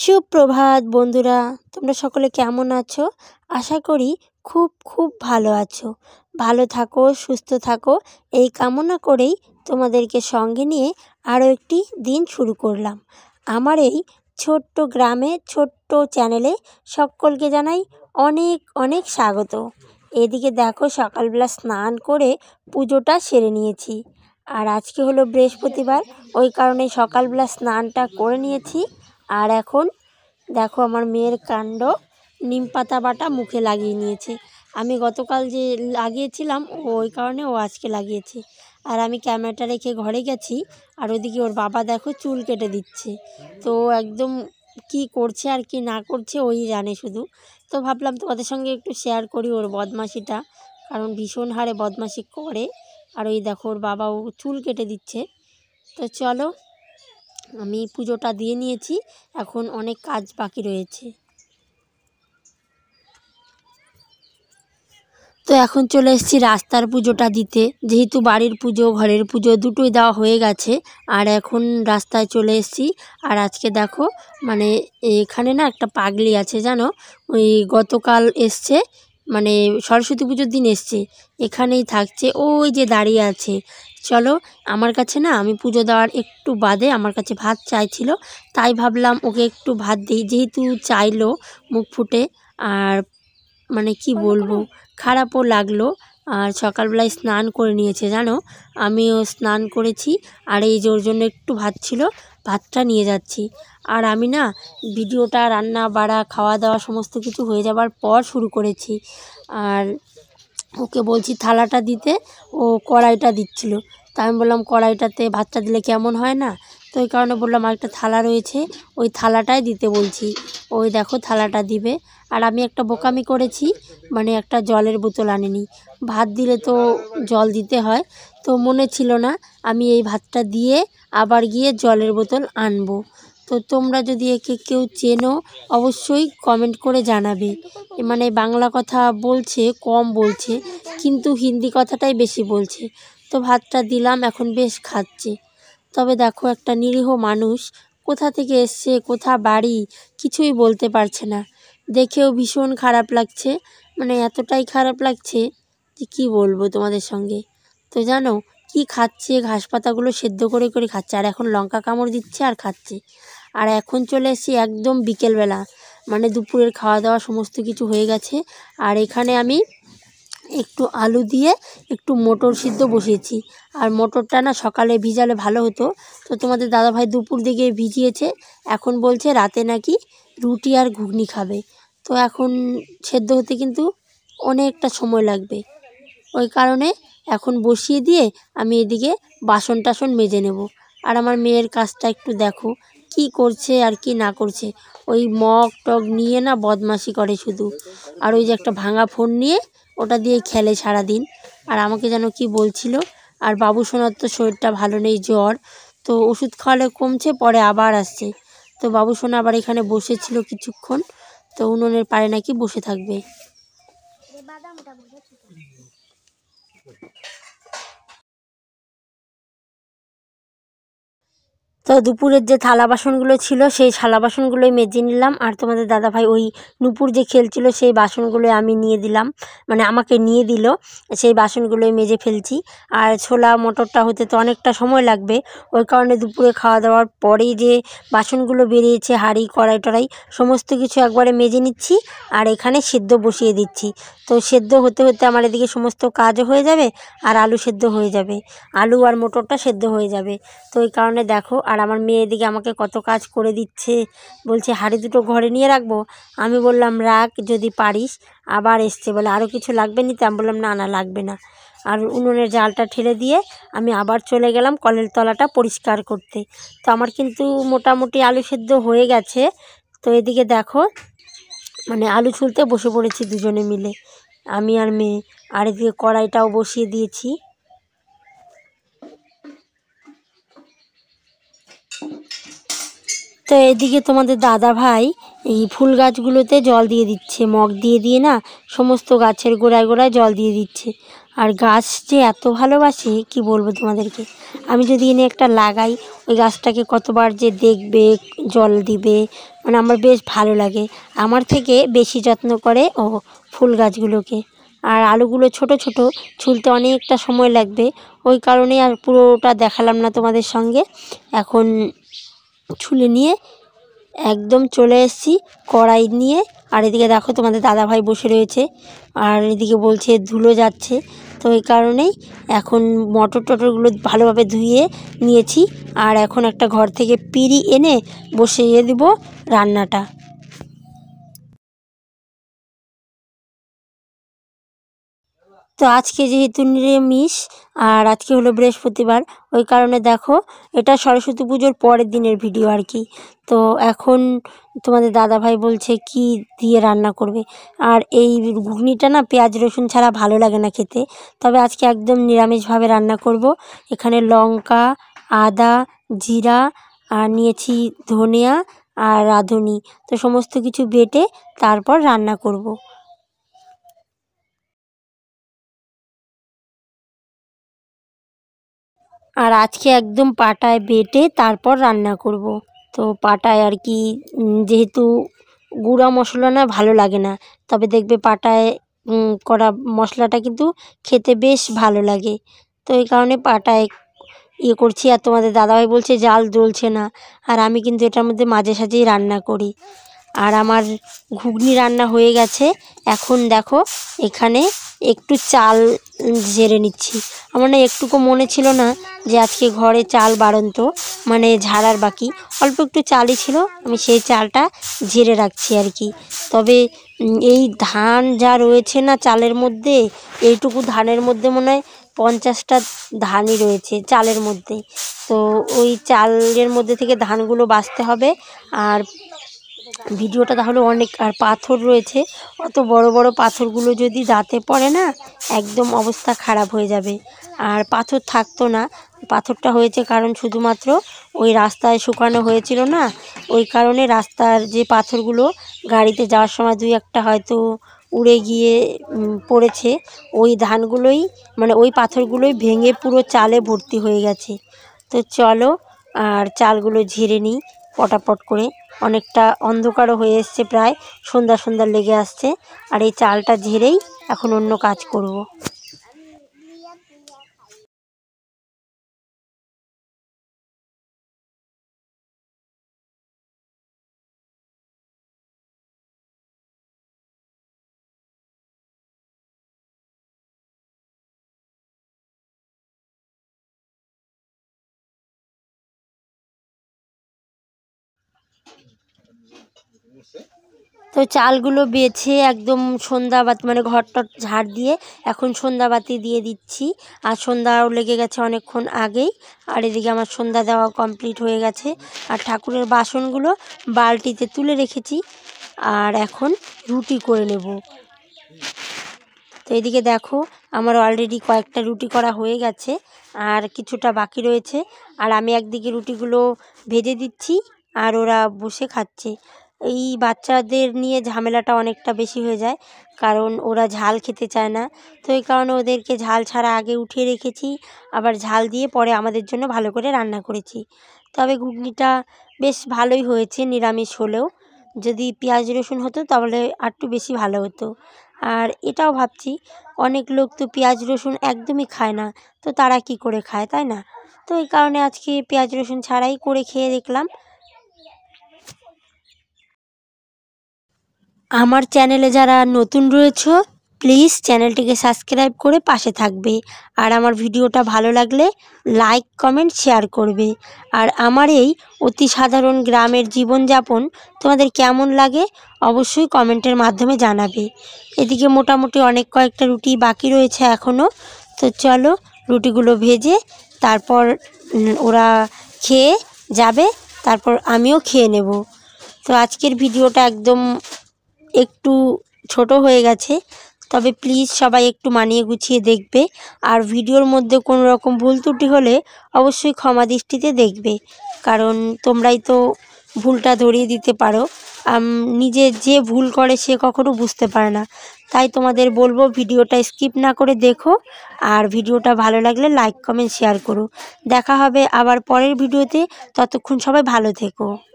সুপ্রভাত বন্ধুরা, তোমরা সকলে কেমন আছো? আশা করি খুব খুব ভালো আছো। ভালো থাকো, সুস্থ থাকো, এই কামনা করেই তোমাদেরকে সঙ্গে নিয়ে আরও একটি দিন শুরু করলাম। আমার এই ছোট্ট গ্রামে ছোট্ট চ্যানেলে সকলকে জানাই অনেক অনেক স্বাগত। এদিকে দেখো, সকালবেলা স্নান করে পুজোটা সেরে নিয়েছি। আর আজকে হলো বৃহস্পতিবার, ওই কারণে সকালবেলা স্নানটা করে নিয়েছি। আর এখন দেখো আমার মেয়ের কাণ্ড, নিম পাতা বাটা মুখে লাগিয়ে নিয়েছে। আমি গতকাল যে লাগিয়েছিলাম ওই কারণে ও আজকে লাগিয়েছে। আর আমি ক্যামেরাটা রেখে ঘরে গেছি, আর ওদিকে ওর বাবা দেখো চুল কেটে দিচ্ছে। তো একদম কি করছে আর কি না করছে ওই জানে শুধু। তো ভাবলাম তোমাদের সঙ্গে একটু শেয়ার করি ওর বদমাশিটা, কারণ ভীষণ হারে বদমাশি করে। আর ওই দেখো ওর বাবা ও চুল কেটে দিচ্ছে। তো চলো, আমি পুজোটা দিয়ে নিয়েছি, এখন অনেক কাজ বাকি রয়েছে। তো এখন চলে এসেছি রাস্তার পুজোটা দিতে, যেহেতু বাড়ির পুজো ঘরের পুজো দুটোই দেওয়া হয়ে গেছে। আর এখন রাস্তায় চলে এসেছি। আর আজকে দেখো মানে এখানে না একটা পাগলি আছে জানো, ওই গতকাল এসছে, মানে সরস্বতী পুজোর দিন এসছে, এখানেই থাকছে, ওই যে দাঁড়িয়ে আছে। চলো, আমার কাছে না, আমি পুজো দেওয়ার একটু বাদে আমার কাছে ভাত চাইছিল, তাই ভাবলাম ওকে একটু ভাত দিই, যেহেতু চাইলো মুখ ফুটে। আর মানে কি বলবো, খারাপও লাগলো। আর সকালবেলায় স্নান করে নিয়েছে জানো, আমিও স্নান করেছি। আর এই যে ওর জন্য একটু ভাত ছিল, ভাতটা নিয়ে যাচ্ছি। আর আমি না ভিডিওটা রান্না বাড়া খাওয়া দাওয়া সমস্ত কিছু হয়ে যাবার পর শুরু করেছি। আর ওকে বলছি থালাটা দিতে, ও কড়াইটা দিচ্ছিল। তা আমি বললাম কড়াইটাতে ভাতটা দিলে কেমন হয় না, তো ওই কারণে বললাম আরেকটা থালা রয়েছে, ওই থালাটাই দিতে বলছি। ওই দেখো থালাটা দিবে। আর আমি একটা বোকামি করেছি, মানে একটা জলের বোতল আনিনি। ভাত দিলে তো জল দিতে হয়, তো মনে ছিল না আমি এই ভাতটা দিয়ে আবার গিয়ে জলের বোতল আনবো। তো তোমরা যদি একে কেউ চেনো অবশ্যই কমেন্ট করে জানাবে। মানে বাংলা কথা বলছে কম বলছে, কিন্তু হিন্দি কথাটাই বেশি বলছে। তো ভাতটা দিলাম, এখন বেশ খাচ্ছে। তবে দেখো একটা নিরীহ মানুষ, কোথা থেকে এসছে কোথা বাড়ি কিছুই বলতে পারছে না। দেখেও ভীষণ খারাপ লাগছে, মানে এতটাই খারাপ লাগছে যে কী বলবো তোমাদের সঙ্গে। তো জানো কি খাচ্ছে, ঘাস পাতাগুলো সেদ্ধ করে করে খাচ্ছে, আর এখন লঙ্কা কামড় দিচ্ছে আর খাচ্ছে। আর এখন চলে এসেছি একদম বিকেলবেলা, মানে দুপুরের খাওয়া দাওয়া সমস্ত কিছু হয়ে গেছে। আর এখানে আমি একটু আলু দিয়ে একটু মটর সিদ্ধ বসিয়েছি। আর মটরটা না সকালে ভিজালে ভালো হতো, তো তোমাদের দাদাভাই দুপুর দিকে ভিজিয়েছে, এখন বলছে রাতে নাকি রুটি আর ঘুগনি খাবে। তো এখন সেদ্ধ হতে কিন্তু অনেকটা সময় লাগবে, ওই কারণে এখন বসিয়ে দিয়ে আমি এদিকে বাসন টাসন মেজে নেব। আর আমার মেয়ের কাজটা একটু দেখো কি করছে আর কি না করছে, ওই মগ টগ নিয়ে না বদমাশি করে শুধু। আর ওই যে একটা ভাঙা ফোন নিয়ে ওটা দিয়ে খেলে সারাদিন। আর আমাকে যেন কি বলছিল। আর বাবু সোনার তো শরীরটা ভালো নেই, জ্বর, তো ওষুধ খাওয়ালে কমছে, পরে আবার আসছে। তো বাবু সোনা আবার এখানে বসেছিল কিছুক্ষণ, তো উনুনের পাড়ে নাকি বসে থাকবে। তো দুপুরের যে থালা বাসনগুলো ছিল সেই থালা বাসনগুলোই মেজে নিলাম। আর তোমাদের দাদাভাই ওই নুপুর যে খেলছিল সেই বাসনগুলোই আমি নিয়ে দিলাম, মানে আমাকে নিয়ে দিল, সেই বাসনগুলোই মেজে ফেলছি। আর ছোলা মটরটা হতে তো অনেকটা সময় লাগবে, ওই কারণে দুপুরে খাওয়া দাওয়ার পরেই যে বাসনগুলো বেরিয়েছে হাঁড়ি কড়াই টড়াই সমস্ত কিছু একবারে মেজে নিচ্ছি। আর এখানে সেদ্ধ বসিয়ে দিচ্ছি। তো সেদ্ধ হতে হতে আমার এদিকে সমস্ত কাজও হয়ে যাবে, আর আলু সেদ্ধ হয়ে যাবে, আলু আর মটরটা সেদ্ধ হয়ে যাবে। তো ওই কারণে দেখো, আর আমার মেয়ে এদিকে আমাকে কত কাজ করে দিচ্ছে, বলছে হাঁড়ি দুটো ঘরে নিয়ে রাখবো। আমি বললাম রাখ যদি পারিস। আবার এসছে বলে আরও কিছু লাগবে নিতে, আমি বললাম না না লাগবে না। আর উনুনের জালটা ঠেলে দিয়ে আমি আবার চলে গেলাম কলের তলাটা পরিষ্কার করতে। তো আমার কিন্তু মোটামুটি আলু সেদ্ধ হয়ে গেছে। তো এদিকে দেখো মানে আলু ছুলতে বসে পড়েছি দুজনে মিলে, আমি আর মেয়ে। আর এদিকে কড়াইটাও বসিয়ে দিয়েছি। তো এদিকে তোমাদের দাদা ভাই এই ফুল গাছগুলোতে জল দিয়ে দিচ্ছে, মগ দিয়ে দিয়ে না সমস্ত গাছের গোড়ায় গোড়ায় জল দিয়ে দিচ্ছে। আর গাছ যে এত ভালোবাসে কি বলবো তোমাদেরকে, আমি যদি এনে একটা লাগাই ওই গাছটাকে কতবার যে দেখবে, জল দিবে, মানে আমার বেশ ভালো লাগে। আমার থেকে বেশি যত্ন করে ও ফুল গাছগুলোকে। আর আলুগুলো ছোট ছোট, ছুলতে অনেকটা সময় লাগবে, ওই কারণেই আর পুরোটা দেখালাম না তোমাদের সঙ্গে। এখন ছুলে নিয়ে একদম চলে এসেছি কড়াই নিয়ে। আর এদিকে দেখো তোমাদের দাদাভাই বসে রয়েছে, আর এদিকে বলছে ধুলো যাচ্ছে। তো এই কারণেই এখন মটর টটরগুলো ভালোভাবে ধুয়ে নিয়েছি। আর এখন একটা ঘর থেকে পিঁড়ি এনে বসিয়ে দেব রান্নাটা। তো আজকে যেহেতু নিরামিষ আর আজকে হলো বৃহস্পতিবার, ওই কারণে দেখো এটা সরস্বতী পুজোর পরের দিনের ভিডিও আর কি। তো এখন তোমাদের দাদাভাই বলছে কি দিয়ে রান্না করবে। আর এই ঘুগনিটা না পেঁয়াজ রসুন ছাড়া ভালো লাগে না খেতে, তবে আজকে একদম নিরামিষভাবে রান্না করব। এখানে লঙ্কা, আদা, জিরা আর নিয়েছি ধনিয়া আর রাঁধুনি, তো সমস্ত কিছু বেটে তারপর রান্না করব। আর আজকে একদম পাটায় বেটে তারপর রান্না করব। তো পাটায় আর কি, যেহেতু গুঁড়া মশলা না ভালো লাগে না, তবে দেখবে পাটায় করা মশলাটা কিন্তু খেতে বেশ ভালো লাগে। তো এই কারণে পাটায় করছি। আর তোমাদের দাদাভাই বলছে জাল জ্বলছে না, আর আমি কিন্তু এটার মধ্যে মাঝে সাঝেই রান্না করি। আর আমার ঘুগনি রান্না হয়ে গেছে। এখন দেখো এখানে একটু চাল ঝেড়ে নিচ্ছি। আমার না একটুকু মনে ছিল না যে আজকে ঘরে চাল বাড়ন্ত, মানে ঝাড়ার বাকি অল্প একটু চালই ছিল, আমি সেই চালটা ঝেড়ে রাখছি আর কি। তবে এই ধান যা রয়েছে না চালের মধ্যে, এইটুকু ধানের মধ্যে মনে হয় 50টা ধানই রয়েছে চালের মধ্যে। তো ওই চালের মধ্যে থেকে ধানগুলো বাছতে হবে। আর ভিডিওটা তাহলে অনেক, আর পাথর রয়েছে, অত বড় বড় পাথরগুলো যদি দাঁতে পড়ে না একদম অবস্থা খারাপ হয়ে যাবে। আর পাথর থাকতো না, পাথরটা হয়েছে কারণ শুধুমাত্র ওই রাস্তায় শুকানো হয়েছিল না, ওই কারণে রাস্তার যে পাথরগুলো গাড়িতে যাওয়ার সময় দুই একটা হয়তো উড়ে গিয়ে পড়েছে, ওই ধানগুলোই মানে ওই পাথরগুলোই ভেঙে পুরো চালে ভর্তি হয়ে গেছে। তো চলো আর চালগুলো ঝেড়ে নিই পটাপট করে। অনেকটা অন্ধকারও হয়ে এসছে, প্রায় সন্ধ্যা সন্ধ্যা লেগে আসছে। আর এই চালটা ঝেড়েই এখন অন্য কাজ করব। তো চালগুলো বেছে একদম সন্ধ্যাবাতি মানে ঘরটর ঝাড় দিয়ে এখন সন্ধ্যাবাতি দিয়ে দিচ্ছি। আর সন্ধ্যাও লেগে গেছে অনেকক্ষণ আগেই। আর এদিকে আমার সন্ধ্যা দেওয়া কমপ্লিট হয়ে গেছে। আর ঠাকুরের বাসনগুলো বালতিতে তুলে রেখেছি। আর এখন রুটি করে নেব। তো এদিকে দেখো আমার অলরেডি কয়েকটা রুটি করা হয়ে গেছে, আর কিছুটা বাকি রয়েছে। আর আমি একদিকে রুটিগুলো ভেজে দিচ্ছি আর ওরা বসে খাচ্ছে। এই বাচ্চাদের নিয়ে ঝামেলাটা অনেকটা বেশি হয়ে যায়, কারণ ওরা ঝাল খেতে চায় না। তো এই কারণে ওদেরকে ঝাল ছাড়া আগে উঠিয়ে রেখেছি, আবার ঝাল দিয়ে পরে আমাদের জন্য ভালো করে রান্না করেছি। তবে ঘুগনিটা বেশ ভালোই হয়েছে নিরামিষ হলেও। যদি পেঁয়াজ রসুন হতো তাহলে আরটু বেশি ভালো হতো। আর এটাও ভাবছি অনেক লোক তো পেঁয়াজ রসুন একদমই খায় না, তো তারা কি করে খায়, তাই না? তো এই কারণে আজকে পেঁয়াজ রসুন ছাড়াই করে খেয়ে দেখলাম। আমার চ্যানেলে যারা নতুন রয়েছে প্লিজ চ্যানেলটিকে সাবস্ক্রাইব করে পাশে থাকবে। আর আমার ভিডিওটা ভালো লাগলে লাইক কমেন্ট শেয়ার করবে। আর আমার এই অতি সাধারণ গ্রামের জীবনযাপন তোমাদের কেমন লাগে অবশ্যই কমেন্টের মাধ্যমে জানাবে। এদিকে মোটামুটি অনেক কয়েকটা রুটি বাকি রয়েছে এখনও। তো চলো রুটিগুলো ভেজে তারপর ওরা খেয়ে যাবে, তারপর আমিও খেয়ে নেব। তো আজকের ভিডিওটা একদম একটু ছোট হয়ে গেছে, তবে প্লিজ সবাই একটু মানিয়ে গুছিয়ে দেখবে। আর ভিডিওর মধ্যে কোনো রকম ভুল ত্রুটি হলে অবশ্যই ক্ষমা দৃষ্টিতে দেখবে, কারণ তোমরাই তো ভুলটা ধরিয়ে দিতে পারো। নিজে যে ভুল করে সে কখনো বুঝতে পারে না। তাই তোমাদের বলবো ভিডিওটা স্কিপ না করে দেখো, আর ভিডিওটা ভালো লাগলে লাইক কমেন্ট শেয়ার করো। দেখা হবে আবার পরের ভিডিওতে, ততক্ষণ সবাই ভালো থেকো।